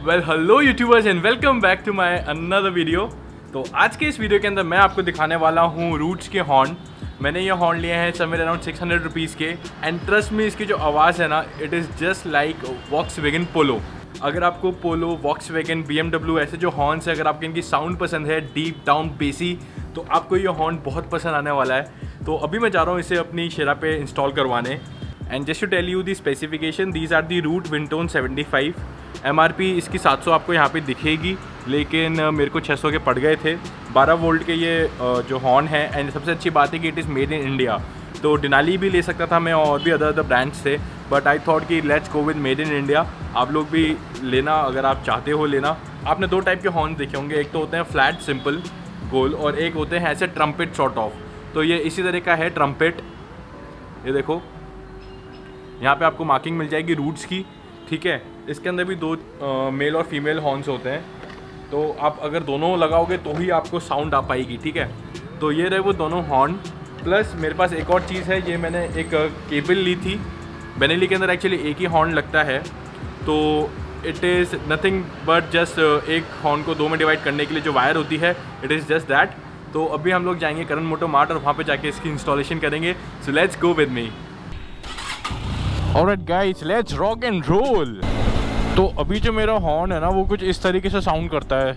Well hello YouTubers and welcome back to my another video. तो आज के इस वीडियो के अंदर मैं आपको दिखाने वाला हूँ रूट्स के हॉर्न। मैंने ये हॉर्न लिए हैं समवेयर अराउंड 600 रुपीज़ के एंड ट्रस्ट में इसकी जो आवाज़ है ना, it is just like Volkswagen Polo. अगर आपको पोलो, वॉक्सवैगन, BMW ऐसे जो हॉर्न्स है, अगर आपको इनकी साउंड पसंद है डीप डाउन बेसी, तो आपको ये हॉर्न बहुत पसंद आने वाला है। तो अभी मैं जा रहा हूँ इसे अपनी शेरा पे इंस्टॉल करवाने। And just to tell you the specification, these are the root Windtone 75। MRP इसकी 700 आपको यहाँ पे दिखेगी, लेकिन मेरे को 600 के पड़ गए थे। 12 वोल्ट के ये जो हॉर्न है एंड सबसे अच्छी बात है कि it is made in India. तो डिनाली भी ले सकता था मैं और भी अदर ब्रांड्स थे, बट आई थॉट कि let's go with made in India. आप लोग भी लेना अगर आप चाहते हो लेना। आपने दो टाइप के हॉर्न देखे होंगे, एक तो होते हैं फ्लैट सिंपल गोल और एक होते हैं ऐसे ट्रम्पेट शॉर्ट ऑफ। तो ये इसी तरह का है ट्रम्पेट। ये देखो यहाँ पे आपको मार्किंग मिल जाएगी रूट्स की, ठीक है। इसके अंदर भी दो मेल और फीमेल हॉर्न्स होते हैं, तो आप अगर दोनों लगाओगे तो ही आपको साउंड आ पाएगी, ठीक है। तो ये रहे वो दोनों हॉर्न। प्लस मेरे पास एक और चीज़ है, ये मैंने एक केबल ली थी। बेनेली के अंदर एक्चुअली एक ही हॉर्न लगता है, तो it is nothing but just एक हॉर्न को दो में डिवाइड करने के लिए जो वायर होती है, इट इज़ जस्ट दैट। तो अभी हम लोग जाएंगे करण मोटो मार्ट और वहाँ पे जाके इसकी इंस्टॉलेशन करेंगे। So let's go with me. Alright guys, let's rock and roll. तो अभी जो मेरा हॉर्न है ना, वो कुछ इस तरीके से साउंड करता है,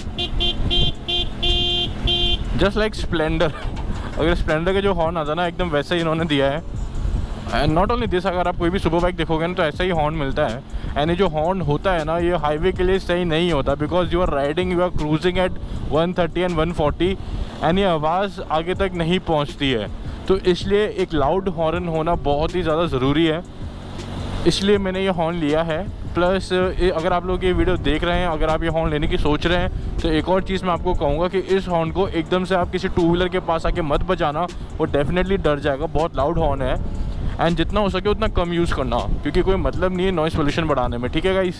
जस्ट लाइक स्प्लेंडर। अगर स्प्लेंडर के जो हॉर्न आता है ना, एकदम वैसे ही इन्होंने दिया है। एंड नॉट ओनली दिस, अगर आप कोई भी सुपर बाइक देखोगे ना तो ऐसा ही हॉर्न मिलता है। एंड ये जो हॉर्न होता है ना, ये हाईवे के लिए सही नहीं होता, because you are riding, you are cruising at 130 and 140 and ये आवाज़ आगे तक नहीं पहुंचती है। तो इसलिए एक लाउड हॉर्न होना बहुत ही ज़्यादा ज़रूरी है, इसलिए मैंने ये हॉर्न लिया है। प्लस अगर आप लोग ये वीडियो देख रहे हैं, अगर आप ये हॉर्न लेने की सोच रहे हैं, तो एक और चीज़ मैं आपको कहूँगा कि इस हॉर्न को एकदम से आप किसी 2 व्हीलर के पास आके मत बजाना, वो डेफिनेटली डर जाएगा। बहुत लाउड हॉर्न है एंड जितना हो सके उतना कम यूज़ करना, क्योंकि कोई मतलब नहीं है नॉइस पोल्यूशन बढ़ाने में, ठीक है गाइस।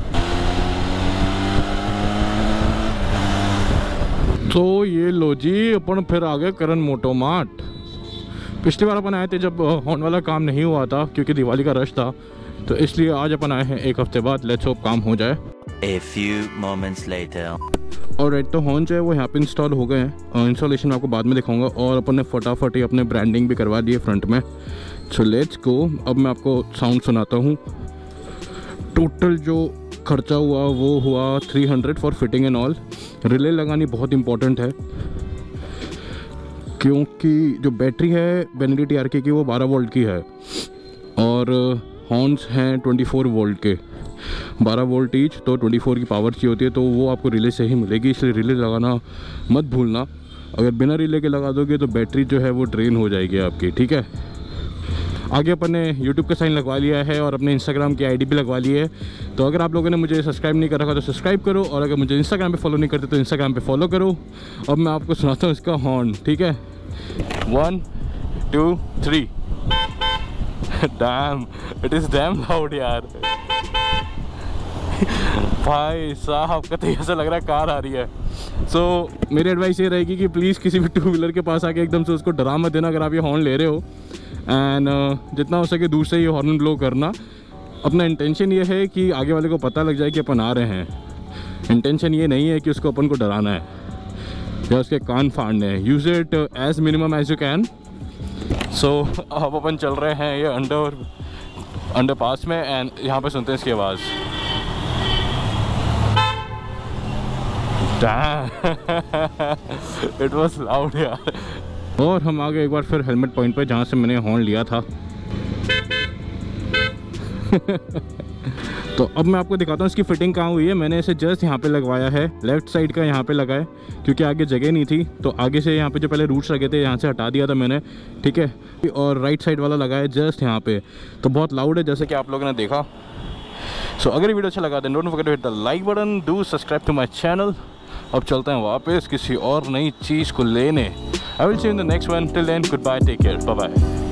तो ये लो जी, अपन फिर आ गए करण मोटो मार्ट। पिछली बार अपन आए थे जब हॉर्न वाला काम नहीं हुआ था, क्योंकि दिवाली का रश था, तो इसलिए आज अपन आए हैं एक हफ्ते बाद। लेट्स होप काम हो जाए। A few moments later. और रेड तो हॉर्न जो है वो यहाँ पे इंस्टॉल हो गए हैं। इंस्टॉलेशन मैं आपको बाद में दिखाऊंगा। और अपन ने फटाफट ही अपने ब्रांडिंग भी करवा दी है फ्रंट में। So let's go. अब मैं आपको साउंड सुनाता हूँ। टोटल जो खर्चा हुआ वो हुआ 300 for fitting and all. Relay लगानी बहुत इंपॉर्टेंट है, क्योंकि जो बैटरी है बेनेली TRK की वो 12 वोल्ट की है और हॉर्न्स हैं 24 वोल्ट के, 12 वोल्ट ईच, तो 24 की पावर चाहिए होती है, तो वो आपको रिले से ही मिलेगी। इसलिए रिले लगाना मत भूलना। अगर बिना रिले के लगा दोगे तो बैटरी जो है वो ड्रेन हो जाएगी आपकी, ठीक है। आगे अपन ने YouTube का साइन लगवा लिया है और अपने Instagram की ID भी लगवा ली है। तो अगर आप लोगों ने मुझे सब्सक्राइब नहीं कर रखा तो सब्सक्राइब करो, और अगर मुझे Instagram पे फॉलो नहीं करते तो Instagram पे फॉलो करो। अब मैं आपको सुनाता हूँ इसका हॉर्न, ठीक है। 1 2 3। Damn, it is damn loud यार। भाई साहब का तो ऐसा लग रहा है कार आ रही है। सो मेरी एडवाइस ये रहेगी कि प्लीज़ किसी भी 2 व्हीलर के पास आके एकदम से उसको डरा मत देना अगर आप ये हॉर्न ले रहे हो। एंड जितना हो सके दूर से ये हॉर्न ब्लो करना। अपना इंटेंशन ये है कि आगे वाले को पता लग जाए कि अपन आ रहे हैं। इंटेंशन ये नहीं है कि उसको अपन को डराना है या उसके कान फाड़ने हैं। Use it as minimum as you can. So अब अपन चल रहे हैं ये अंडर पास में एंड यहाँ पे सुनते हैं इसकी आवाज़। इट वॉज लाउड यार। और हम आ गए एक बार फिर हेलमेट पॉइंट पे, जहाँ से मैंने हॉर्न लिया था। तो अब मैं आपको दिखाता हूँ इसकी फिटिंग कहाँ हुई है। मैंने इसे जस्ट यहाँ पे लगवाया है, लेफ़्ट साइड का यहाँ पे लगाए, क्योंकि आगे जगह नहीं थी। तो आगे से यहाँ पे जो पहले रूट्स लगे थे यहाँ से हटा दिया था मैंने, ठीक है। और राइट साइड वाला लगाया जस्ट यहाँ पे। तो बहुत लाउड है जैसे कि आप लोगों ने देखा। सो अगर वीडियो अच्छा लगा तो don't forget to hit the like button, do subscribe to my channel. अब चलते हैं वापस किसी और नई चीज़ को लेने। I will see you in the next one. Till then, goodbye, take care, bye bye.